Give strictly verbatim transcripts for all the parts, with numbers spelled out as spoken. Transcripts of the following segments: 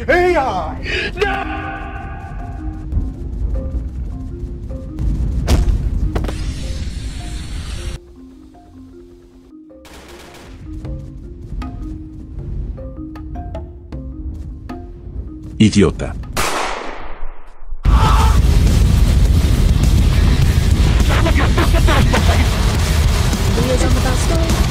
A I! No! Idiota. Videos on the bus stop.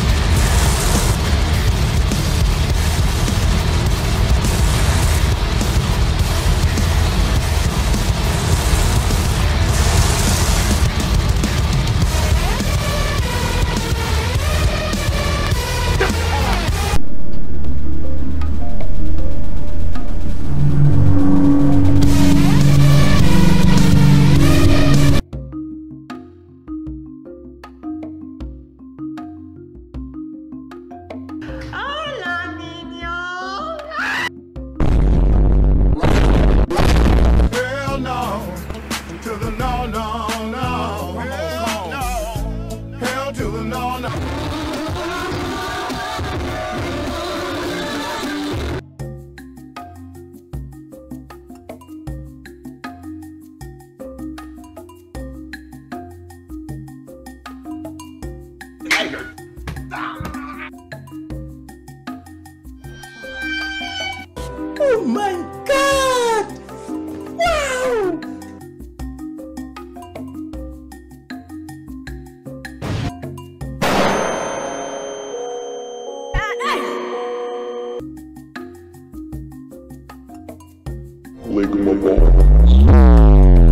To the no, no, no. Hell no. Hell to the no, no. Oh my God! Wow! Lick my balls.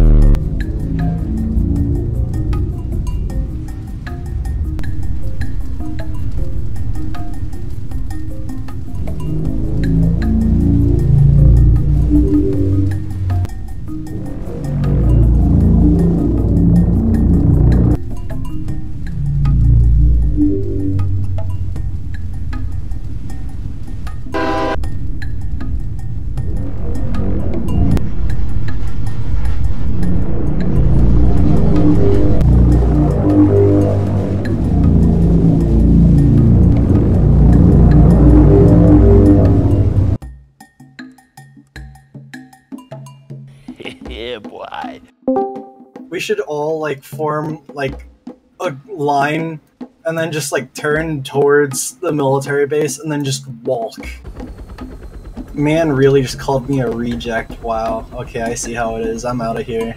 Yeah, boy. We should all like form like a line and then just like turn towards the military base and then just walk. Man really just called me a reject. Wow. Okay, I see how it is. I'm out of here.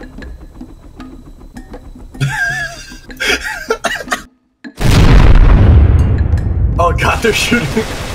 Oh God, they're shooting.